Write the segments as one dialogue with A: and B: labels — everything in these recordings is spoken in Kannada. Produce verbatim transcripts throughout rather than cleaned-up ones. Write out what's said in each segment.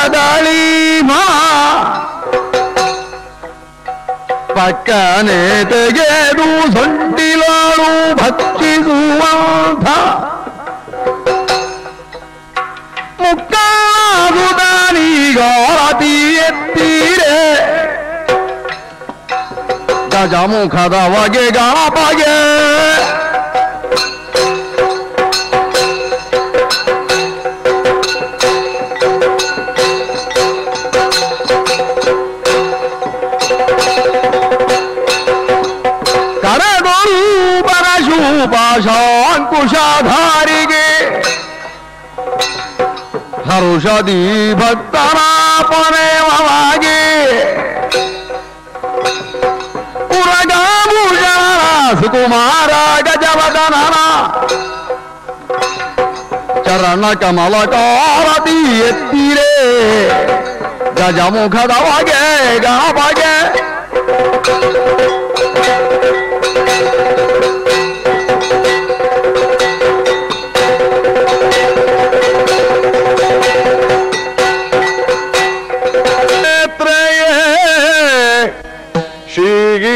A: ದಾಳಿಮಾ ಪಕ್ಕನೆ ತೆಗೆದು ಸೊಂಟಿಲಾಳು ಭಕ್ಷಿಸುವಂಥ ಮುಕ್ಕಾದುದಾನಿಗಾರತಿ ಎತ್ತೀರೆ ಗಜಮುಖದ ವಗೆ ಗಾಪಗೆ ಕರಗೊರು ಪರಶೂಪಾಶಾಂಕುಶಾಧಾರಿಗೆ ಹರುಷದಿ ಭಕ್ತರ ಪರೇವವಾಗಿ ಉರಗಾಭೂಷಣ ಸುಕುಮಾರ ಗಜವದನನ ಚರಣ ಕಮಲಕಾರತಿ ಎತ್ತಿರೇ ಗಜಮುಖದ ಬಗೆ ಗಾಬಗೆ
B: ಶ್ರೀ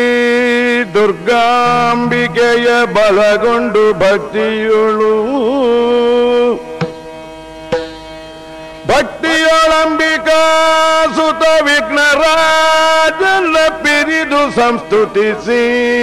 B: ದುರ್ಗಾಂಬಿಕೆಯ ಬಲಗೊಂಡು ಭಕ್ತಿಯುಳು ಭಕ್ತಿಯೊಳಂಬಿಕಾ ಸುತ ವಿಘ್ನರಾಜನ ಪಿರಿದು ಸಂಸ್ತುತಿಸಿ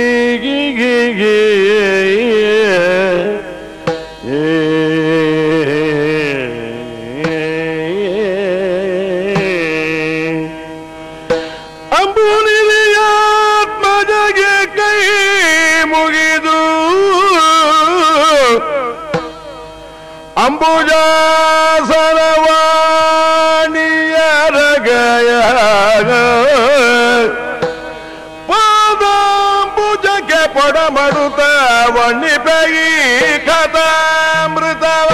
B: ಅಂಬುನಿಯಾತ್ಮಜಗೆ ಕೈ ಮುಗಿದು ಅಂಬುಜಾಸರವಾಣಿಯರಗಯ ಪಾದಾಂಬುಜಕ್ಕೆ ಪೊಡಮಡುತ್ತ ವಣ್ಣಿಪಗಿ ಕಥಾಮೃತವ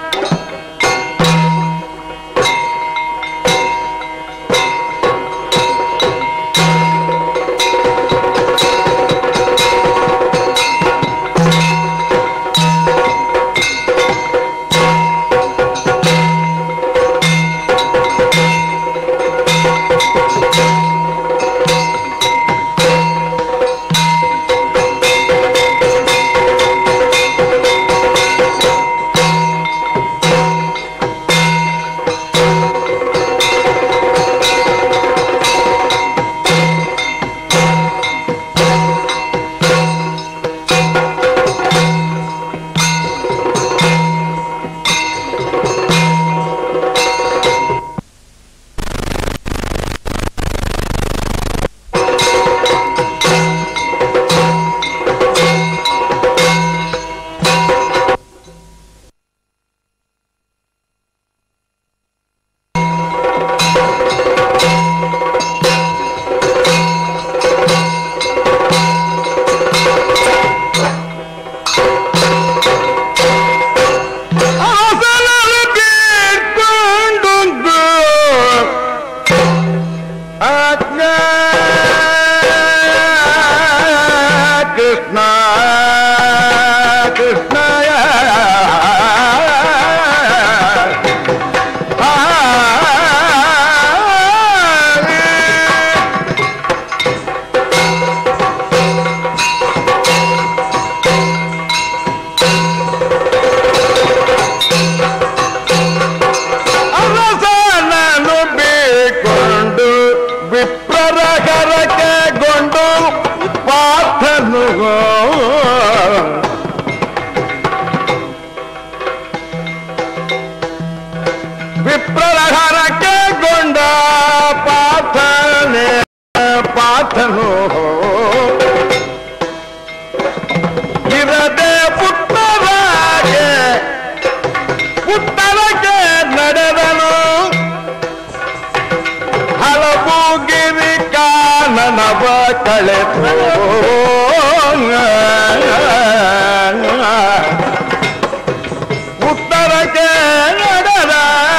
B: ವಿಪ್ರಲಹರಕ್ಕೆ ಗೊಂಡ ಪಾರ್ಥನೆ ಪಾರ್ಥನು ಇರದೆ ಪುಟ್ಟರಾಗೆ ಪುಟ್ಟರಕ್ಕೆ ನಡೆದನು ಹಲವು ಗಿರಿ ಕಾನನವ ಕಳೆದು ಉತ್ತರಕ್ಕೆ ನಡೆದ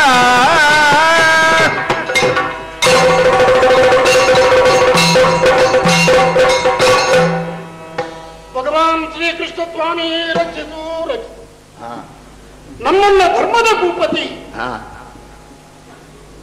C: ಭಗವಾನ್ ಶ್ರೀಕೃಷ್ಣ ಸ್ವಾಮಿ ರಚಿಸು ರಚಿಸು ನಮ್ಮನ್ನ ಧರ್ಮದ ಭೂಪತಿ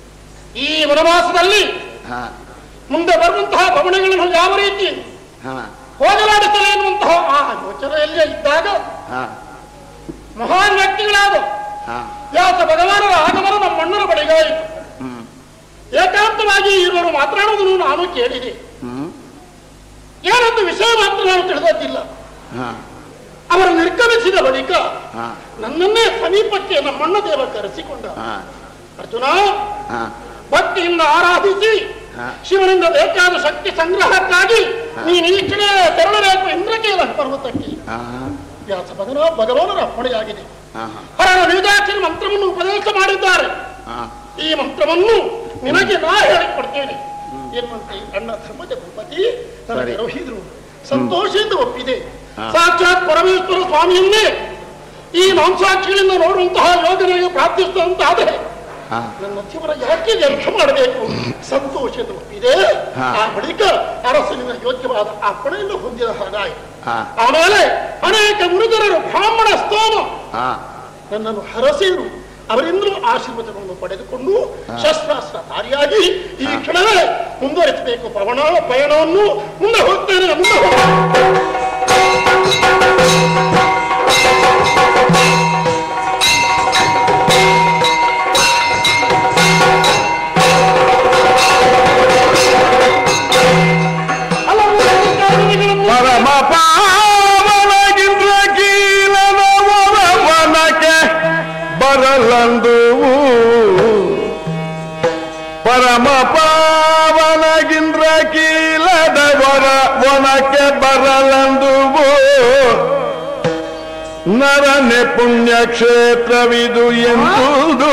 C: ಈ ವನವಾಸದಲ್ಲಿ
D: ಹಾ
C: ಮುಂದೆ ಬರುವಂತಹ ಬವಣೆಗಳನ್ನು ಯಾವ ರೀತಿ
D: ಹಾ
C: ಹೋಗಲಾಡಿಸಲಿ ಎನ್ನುವಂತಹ ಆ ಯೋಚನೆಯಲ್ಲೇ ಇದ್ದಾಗ
D: ಹಾ
C: ಮಹಾನ್ ವ್ಯಕ್ತಿಗಳಾದ
D: ಹಾ
C: ವ್ಯಾಸ ಭಗವಾನರ ಆಗಮನ ನಮ್ಮ ಮಣ್ಣರ ಬಳಿಗಾಯಿತು.
D: ಹ್ಮ್
C: ಏಕಾಂತವಾಗಿ ಇವರು ಮಾತನಾಡುವುದನ್ನು ನಾನು ಕೇಳಿದೆ.
D: ಹ್ಮ್
C: ಏನೊಂದು ವಿಷಯ ಮಾತ್ರ ನಾನು ತಿಳಿದದ್ದಿಲ್ಲ.
D: ಹಾ
C: ಅವರು ನಿರ್ಗಮಿಸಿದ ಬಳಿಕ
D: ಹಾ
C: ನನ್ನನ್ನೇ ಸಮೀಪಕ್ಕೆ ನಮ್ಮಣ್ಣ ದೇವ ಕರೆಸಿಕೊಂಡ.
D: ಹಾ
C: ಅರ್ಜುನ,
D: ಹಾ
C: ಭಕ್ತಿಯಿಂದ ಆರಾಧಿಸಿ
D: ಹಾ
C: ಶಿವನಿಂದ ಬೇಕಾದ ಶಕ್ತಿ ಸಂಗ್ರಹಕ್ಕಾಗಿ ನೀನು ಈ ಕಡೆ ತೆರಳಬೇಕು ಇಂದ್ರಕೀಲ ಪರ್ವತಕ್ಕೆ.
D: ಹಾ
C: ವ್ಯಾಸ ಭಗವ ಭಗವಾನರ ಅಪ್ಪಣೆಯಾಗಿದೆ.
D: ಹಾ
C: ಹರಣ ವೇದಾಕ್ಷರಿ ಮಂತ್ರವನ್ನು ಉಪದೇಶ ಮಾಡಿದ್ದಾರೆ.
D: ಹಾ
C: ಈ ಮಂತ್ರವನ್ನು ನಿನಗೆ ನಾ ಹೇಳಿಕೊಡ್ತೇನೆ ಎನ್ನುವಂತೆ ಅಣ್ಣ ಧರ್ಮದ ಭೂಪತಿ ನನಗೆ ರೋಹಿದ್ರು ಸಂತೋಷದಿಂದ ಒಪ್ಪಿದೆ. ಸಾಕ್ಷಾತ್ ಪರಮೇಶ್ವರ ಸ್ವಾಮಿಯನ್ನೇ ಈ ಮಾಂಸಾಕ್ಷಿಗಳಿಂದ ನೋಡುವಂತಹ ಯೋಜನೆಗೆ ಪ್ರಾರ್ಥಿಸುವಂತಾದರೆ ನನ್ನ ಜೀವನ ಯಾಕೆ ವ್ಯರ್ಥ ಮಾಡಬೇಕು? ಸಂತೋಷದ ಒಪ್ಪಿದೆ. ಆ ಬಳಿಕ ಅರಸನಿನ ಯೋಗ್ಯವಾದ ಅಪ್ಪಣೆಯನ್ನು ಹೊಂದಿದ ಹಾಗಾಯಿತು. ಆಮೇಲೆ ಅನೇಕ ಮುರುಗರರು ಬ್ರಾಹ್ಮಣ ಸ್ತೋಮ ನನ್ನನ್ನು ಹರಸಿರು. ಅವರಿಂದಲೂ ಆಶೀರ್ವಾದಗಳನ್ನು ಪಡೆದುಕೊಂಡು ಶಸ್ತ್ರಾಸ್ತ್ರಧಾರಿಯಾಗಿ ಈ ಕ್ಷಣವೇ ಮುಂದುವರಿಸಬೇಕು ಪವನ ಪಯಣವನ್ನು. ಮುಂದೆ ಹೋಗ್ತೇನೆ, ಮುಂದೆ ಹೋಗ್ತೇನೆ.
B: ಪರಮ ಪಾವನಗಿಂದ್ರ ಕೀಲನ ವನಕ್ಕೆ ಬರಲಂದು ಪರಮ ಪಾವನಗಿಂದ್ರ ಕೀಲದ ವರ ವನಕ್ಕೆ ಬರಲಂದು ನರನೆ ಪುಣ್ಯಕ್ಷೇತ್ರವಿದು ಎಂಬುದು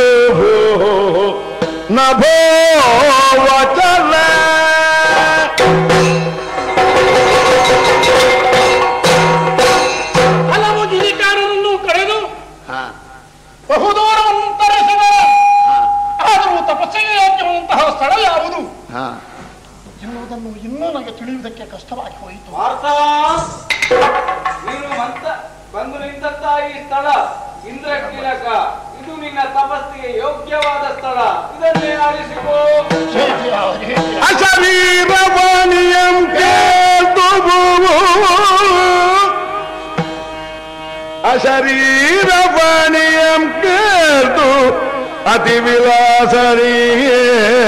B: ನಭೋ ವಚನ
C: ಹಲವು ಗಿರಿಕಾರರನ್ನು ಕರೆದು ಬಹುದೂರವನ್ನು ತರಿಸಿದ. ಆದರೂ ತಪಸ್ಸಿಗೆ ಯೋಗ್ಯವಾದಂತಹ ಸ್ಥಳ ಯಾವುದು ಎನ್ನುವುದನ್ನು ಇನ್ನೂ ನನಗೆ ತಿಳಿಯುವುದಕ್ಕೆ ಕಷ್ಟವಾಗಿ ಹೋಯಿತು.
E: ನೀನು ಮಂತ ಬಂದು ನಿಂತ ಈ ಸ್ಥಳ ಇಂದ್ರಕೀಲಕ, ಇದು ನಿನ್ನ ತಪಸ್ಸಿಗೆ ಯೋಗ್ಯವಾದ ಸ್ಥಳ. ಇದನ್ನೇ ಆರಿಸಿಕೋ.
B: ಅಶರೀರವಾಣಿಯಂ ಕೇತುವು ಅಶರೀರವಾಣಿಯಂ ಕೇತು ಅತಿ ವಿಲಾಸರಿಯೇ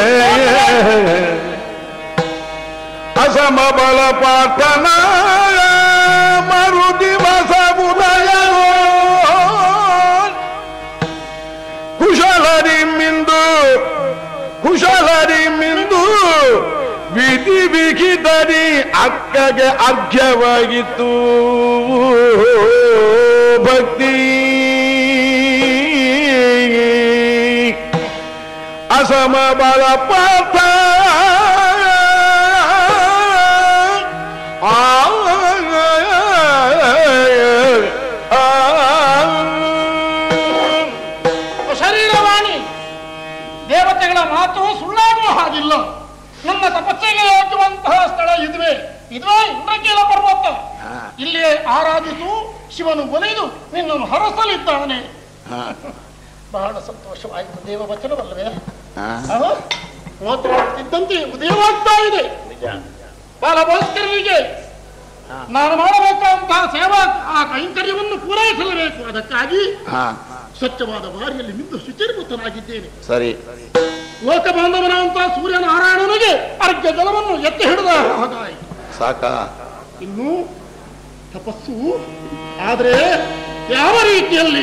B: ಅಸಮಬಲ ಪಾರ್ಥನ ಮರು ದಿವಸ ಉದಯ ಕುಶಲರಿ ಮಿಂದು ಕುಶಲರಿ ಮಿಂದು ವಿಧಿ ವಿಹಿತರಿ ಅಕ್ಕಗೆ ಅರ್ಘ್ಯವಾಗಿತ್ತು ಭಕ್ತಿ. ಅಸಮಬಲ ಪಾರ್ಥ
C: ಶರೀರವಾಣಿ ದೇವತೆಗಳ ಮಾತು ಸುಳ್ಳಾಗುವ ಹಾಗಿಲ್ಲ. ನನ್ನ ತಪಸ್ಸಿಗೆ ಯೋಗ್ಯವಂತಹ ಸ್ಥಳ ಇದುವೆ. ಇದುವೇ ಇಂದ್ರಕೀಲ ಪರ್ವತ. ಇಲ್ಲಿಯೇ ಆರಾಧಿಸು. ಶಿವನು ಒಲಿದು ನಿನ್ನನ್ನು ಹರಸಲಿದ್ದಾನೆ. ಬಹಳ ಸಂತೋಷವಾಯಿತು. ದೇವ ವಚನವಲ್ಲವೇ? ಮಾತನಾಡುತ್ತಿದ್ದಂತೆ ಉದಯವಾಗ್ತಾ ಇದೆ. ಬಾಲಭಾಸ್ಕರನಿಗೆ ನಾನು ಮಾಡಬೇಕಾದಂತಹ ಸೇವಾ ಆ ಕೈಂಕರ್ಯವನ್ನು ಪೂರೈಸಲೇಬೇಕು. ಅದಕ್ಕಾಗಿ ಸ್ವಚ್ಛವಾದ ಬಾರಿಯಲ್ಲಿ ಮಿಂದು ಶುಚಿರ್ಭೂತನಾಗಿದ್ದೇನೆ.
D: ಸರಿ.
C: ಲೋಕ ಬಾಂಧವನಾದಂತಹ ಸೂರ್ಯನಾರಾಯಣನಿಗೆ ಅರ್ಘ್ಯ ಜಲವನ್ನು ಎತ್ತಿ ಹಿಡಿದ ಹಾಗಾಯಿತು.
D: ಸಾಕ.
C: ಇನ್ನು ತಪಸ್ಸು ಆದರೆ ಯಾವ ರೀತಿಯಲ್ಲಿ?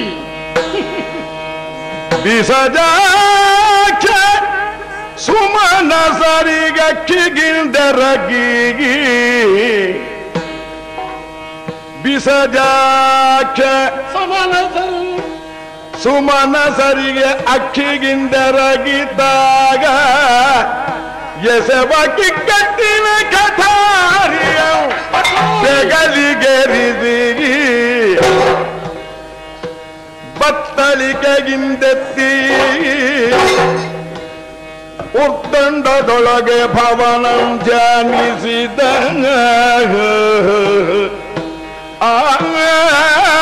B: ಬಿಸಜಾಕ್ಷ ಸುಮನ ಸರಿಗಕ್ಕಿಗಿಂದರಗಿ ಬಿಸಜಾಕ್ಷ
C: ಸಮಾನಸರು
B: ಸುಮನ ಸರಿಗೆ ಅಕ್ಕಿಗಿಂದರಗಿದ್ದಾಗ ಎಸವಕ್ಕಿ ಕಟ್ಟಿನ ಕಥಾರಿಯ ಬೆಗಲಿಗೆರಿದಿಗಿ ಬತ್ತಳಿಕೆಗಿಂದೆತ್ತಿ ಉತ್ತಂಡದೊಳಗೆ ಭವನಂ ಧ್ಯಾನಿಸಿದ ಆ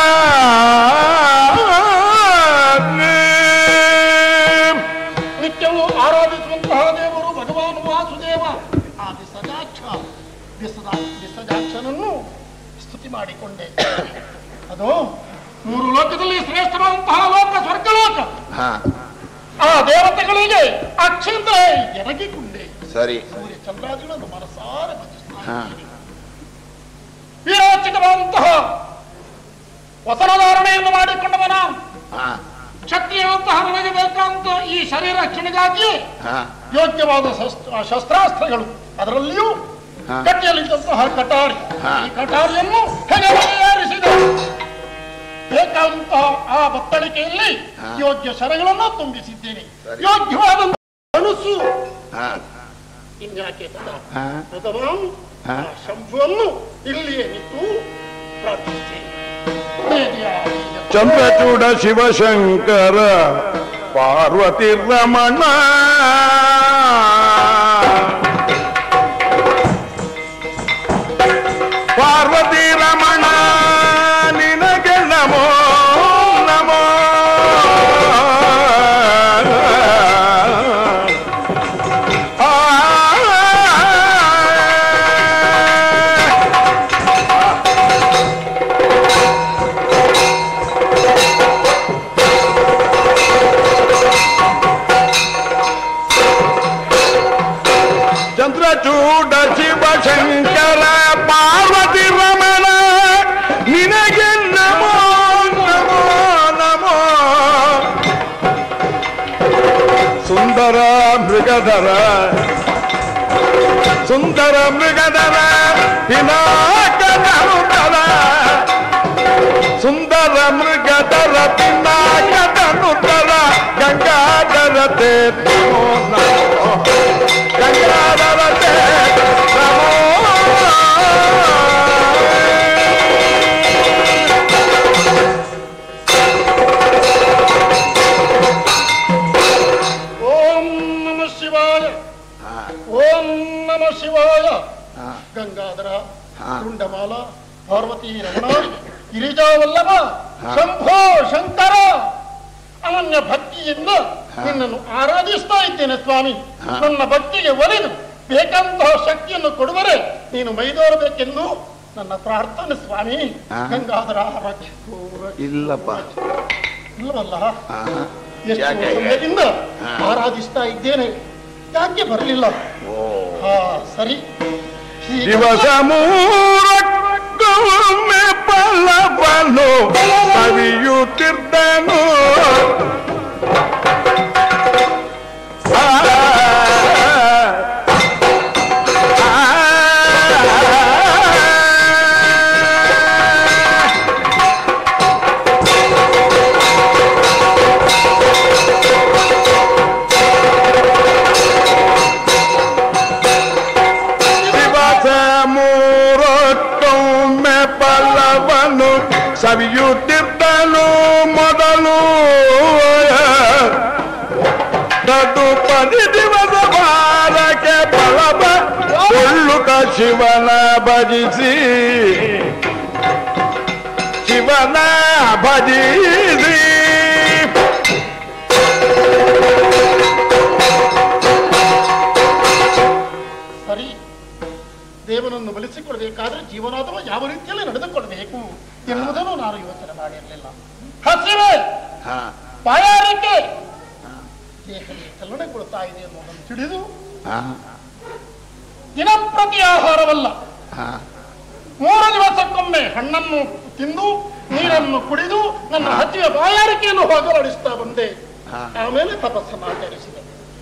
C: ನಿತ್ಯವೂ ನನ್ನನ್ನು ಆರಾಧಿಸುವಂತಹ ದೇವರು ಭಗವಾನ್ ವಾಸುದೇವ ಆ ವಿಸಜಾಕ್ಷ ವಿಸದ ವಿಸಜಾಕ್ಷನನ್ನು ಸ್ತುತಿ ಮಾಡಿಕೊಂಡೆ. ಅದು ಮೂರು ಲೋಕದಲ್ಲಿ ಶ್ರೇಷ್ಠವಾದಂತಹ ಲೋಕ ಸ್ವರ್ಗಲೋಕ. ಆ ದೇವತೆಗಳಿಗೆ ಅಕ್ಷಂತ ಎರಗಿಕೊಂಡೆ.
B: ಸರಿ.
C: ಸೂರ್ಯ ಚಂದ್ರಾದಿಗಳನ್ನು ಮನಸಾರ ಭಜಿಸುತ್ತಾರೆ. ವೀರೋಚಿತವಾದಂತಹ ವಸನಧಾರಣೆಯನ್ನು ಮಾಡಿಕೊಂಡವ ನಾನು. ಕ್ಷತ್ರಿಯವಂತಹ ನನಗೆ ಬೇಕಾದಂತ ಈ ಶರೀರ ರಕ್ಷಣೆಗಾಗಿ ಯೋಗ್ಯವಾದ ಶಸ್ತ್ರಾಸ್ತ್ರಗಳು, ಅದರಲ್ಲಿಯೂ ಕಟ್ಟಿಯಲ್ಲಿದ್ದಂತಹ ಕಟಾರಿ, ಈ ಕಟಾರಿಯನ್ನು ಹೇಗೆ ತಯಾರಿಸಿದ ಬೇಕಾದಂತಹ ಆ ಬತ್ತಳಿಕೆಯಲ್ಲಿ ಯೋಗ್ಯ ಶರಗಳನ್ನು ತುಂಬಿಸಿದ್ದೇನೆ. ಯೋಗ್ಯವಾದಂತಹ ಮನಸ್ಸು ಇನ್ಯಾಕೆ ಶಂಭುವನ್ನು ಇಲ್ಲಿಯೇ ನಿಂತು ಪ್ರಾರ್ಥಿಸುತ್ತೇನೆ.
B: ಚಂದ್ರಚೂಡ ಶಿವಶಂಕರ ಪಾರ್ವತಿ ರಮಣ ಪಾರ್ವತಿ ರಮಣ ನಿನಗೆ ನಮೋ ನಮೋ. ಚಂದ್ರಚೂಡ ಶಿವಶಂಕರ ಪಾರ್ವತಿ ರಮಣ ನಿನಗೆ ನಮೋ ನಮೋ ನಮೋ. ಸುಂದರ ಮೃಗಧರ ಸುಂದರ ಮೃಗಧರ ಪಿನಾಕನುತರ ಸುಂದರ ಮೃಗಧರ ಪಿನಾಕನುತರ ಗಂಗಾಧರ ತೇ ನಮೋ ನಮೋ. ಗಂಗಾಧರ ತೇ ನಮೋ.
C: ಓಂ ನಮಃ ಶಿವಾಯ, ಓಂ ನಮಃ ಶಿವಾಯ. ಗಂಗಾಧರ, ಕುಂಡಮಾಲ, ಪಾರ್ವತಿ ರಮಣ, ಗಿರಿಜಾವಲ್ಲಭ, ಶಂಭೋ ಶಂಕರ, ಅನನ್ಯ ಭಕ್ತಿಯಿಂದ ನಿನ್ನನ್ನು ಆರಾಧಿಸ್ತಾ ಇದ್ದೇನೆ ಸ್ವಾಮಿ. ನನ್ನ ಭಕ್ತಿಗೆ ಒಲಿದು ಬೇಕಂತಹ ಶಕ್ತಿಯನ್ನು ಕೊಡುವರೆ ನೀನು ಮೈದೋರಬೇಕೆಂದು ನನ್ನ ಪ್ರಾರ್ಥನೆ ಸ್ವಾಮಿ. ಗಂಗಾಧರ
B: ಇಲ್ಲಪ್ಪ
C: ಇಲ್ಲವಲ್ಲ, ಎಷ್ಟು ಸಮಯದಿಂದ ಆರಾಧಿಸ್ತಾ ಇದ್ದೇನೆ, ಯಾಕೆ ಬರಲಿಲ್ಲ? ಹಾ ಸರಿ.
B: ದಿವಸ ಮೂರಕ್ಕೊಮ್ಮೆ ಫಲವನ್ನು ಸವಿಯುತ್ತಿದ್ದನು. ಸವಿಯುತ್ತಿದ್ದನು ಮೊದಲು ತದುಪರಿ ದಿವಸ ಬಾರಕ್ಕೆ ಫಲವ ಕೊಳ್ಳುತ್ತ ಶಿವನ ಭಜಿಸಿ ಶಿವನ ಭಜಿಸಿ.
C: ಸರಿ, ದೇವನನ್ನು ಬಲಿಸಿಕೊಳ್ಬೇಕಾದ್ರೆ ಜೀವನಾಥವ ಯಾವ ರೀತಿಯಲ್ಲಿ ನಡೆದುಕೊಳ್ಬೇಕು ಎನ್ನುವುದನ್ನು ನಾನು ಯೋಚನೆ ಮಾಡಿರಲಿಲ್ಲ. ಹಸಿವೆ, ಬಾಯಾರಿಕೆ, ದೇಹದಲ್ಲಿ ಚಲನೆಗೊಳ್ತಾ ಇದೆ ಎನ್ನುವುದನ್ನು ತಿಳಿದು ದಿನಪ್ರತಿ ಆಹಾರವಲ್ಲ, ಮೂರು ದಿವಸಕ್ಕೊಮ್ಮೆ ಹಣ್ಣನ್ನು ತಿಂದು ನೀರನ್ನು ಕುಡಿದು ನನ್ನ ಹಸಿವೆ ಬಾಯಾರಿಕೆಯನ್ನು ಹೋಗಲಾಡಿಸ್ತಾ ಬಂದೆ. ಆಮೇಲೆ ತಪಸ್ಸನ್ನು ಆಚರಿಸಿದೆ.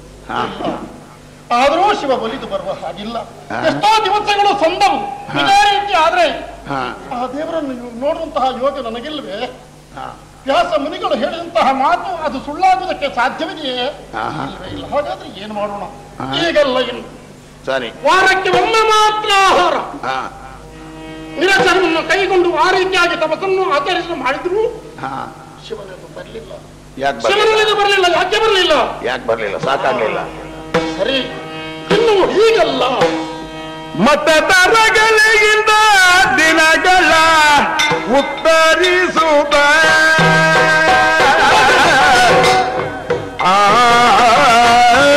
C: ಆದರೂ ಶಿವ ಒಲಿದು ಬರುವ ಹಾಗಿಲ್ಲ. ಎಷ್ಟೋ ದಿವಸಗಳು ಸಂದವು. ಇದೇ ರೀತಿ ಆದ್ರೆ ಆ ದೇವರನ್ನು ನೋಡುವಂತಹ ಯೋಗ ನನಗಿಲ್ವೇ? ವ್ಯಾಸ ಮುನಿಗಳು ಹೇಳಿದಂತಹ ಮಾತು ಅದು ಸುಳ್ಳಾಗುವುದಕ್ಕೆ ಸಾಧ್ಯವಿದೆಯೇ? ಇಲ್ಲ. ಹಾಗಾದ್ರೆ ಏನು ಮಾಡೋಣ? ಈಗಲ್ಲ ಇನ್ನು
B: ಸರಿ,
C: ವಾರಕ್ಕೆ ಒಮ್ಮೆ ಮಾತ್ರ ಆಹಾರ ನಿರಸನವನ್ನು ಕೈಗೊಂಡು ಆ ರೀತಿಯಾಗಿ ತಪಸ್ಸನ್ನು ಆಚರಿಸಿ ಮಾಡಿದ್ರು ಶಿವನನ್ನು ಬರಲಿಲ್ಲ. ಶಿವನಲ್ಲಿದು ಬರಲಿಲ್ಲ. ಯಾಕೆ ಬರಲಿಲ್ಲ?
B: ಯಾಕೆ ಬರಲಿಲ್ಲ? ಸಾಕಾಗ್ಲಿಲ್ಲ.
C: ಸರಿ, ಇನ್ನು ಹೀಗಲ್ಲ.
B: ಮತದಾರಗಳಿಂದ ದಿನಗಳ ಉತ್ತರಿಸುತ್ತ ಆ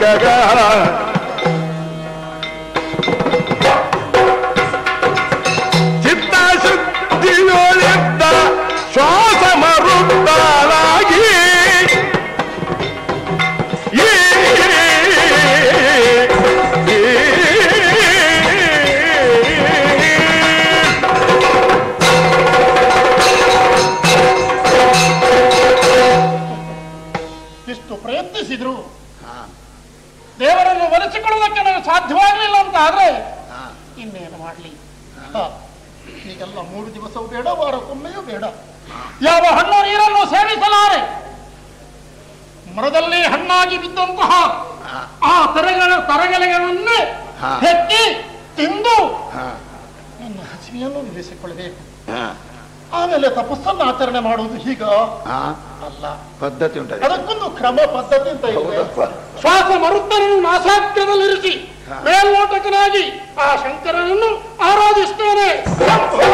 B: ಗಗ ಚಿತ್ತಶುದ್ಧಿಯೊಳಿದ್ದ ಶ್ವಾಸ ಮರುತ್ತಾರಾಗಿ ಈ
C: ಇಷ್ಟು ಪ್ರಯತ್ನಿಸಿದ್ರು ದೇವರನ್ನು ಒಲಿಸಿಕೊಳ್ಳುವುದಕ್ಕೆ ನನಗೆ ಸಾಧ್ಯವಾಗಲಿಲ್ಲ ಅಂತ ಆದ್ರೆ ಇನ್ನೇನು ಮಾಡಲಿ. ಈಗೆಲ್ಲ ಮೂರು ದಿವಸವೂ ಬೇಡ, ವಾರಕ್ಕೊಮ್ಮೆಯೂ ಬೇಡ. ಯಾವ ಹಣ್ಣು ನೀರನ್ನು ಸೇವಿಸಲಾರೆ. ಮರದಲ್ಲಿ ಹಣ್ಣಾಗಿ ಬಿದ್ದಂತಹ ಆ ತರಗಳ ತರಗೆಲೆಗಳನ್ನೇ ಹೆಕ್ಕಿ ತಿಂದು ನನ್ನ ಹಸಿವೆಯನ್ನು ನಿಲ್ಲಿಸಿಕೊಳ್ಳಬೇಕು. ಆಮೇಲೆ ತಪಸ್ಸನ್ನು ಆಚರಣೆ ಮಾಡುವುದು ಹೀಗ ಅಲ್ಲ,
B: ಪದ್ಧತಿ ಉಂಟು.
C: ಅದಕ್ಕೊಂದು ಕ್ರಮ ಪದ್ಧತಿ ಅಂತ ಇದೆ. ಶ್ವಾಸ ಮರುತ್ತನನ್ನು ನಾಸಾಕ್ಯದಲ್ಲಿರಿಸಿ ಮೇಲ್ನೋಟಕನಾಗಿ ಆ ಶಂಕರನನ್ನು ಆರಾಧಿಸ್ತೇನೆ.